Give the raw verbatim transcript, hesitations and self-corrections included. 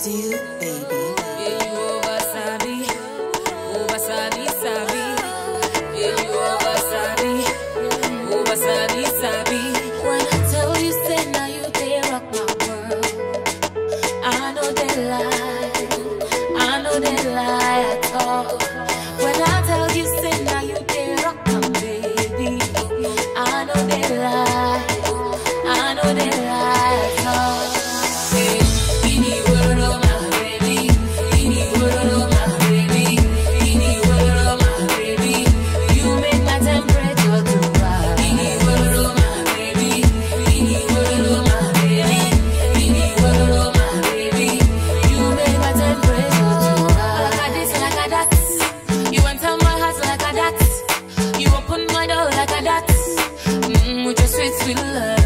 to you, baby. Yeah, you over sabi, over sabi sabi. Yeah, you over sabi, over sabi sabi. When I tell you, say now you they rock my world. I know they lie, I know they lie at all. When I tell you, say now you they rock my baby. I know they lie, I know they lie at all. Sweet, sweet love.